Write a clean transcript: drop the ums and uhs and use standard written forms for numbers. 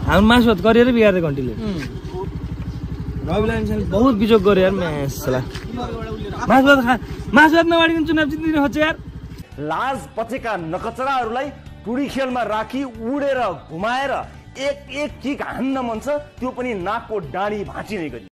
हाम्रो मासु भात गरेर बिगार्दै घन्टीले रविलाई बहुत बिजोग गरे यार मेसला मासु भात नबाडिकन चुनाव जित्दिन खोज्छ यार लाज पचेका नकचराहरूलाई टुडी खेलमा राखी उडेर घुमाएर एक किक हान्न मन छ त्यो पनि नाकको डाँडी भाँचिने गरी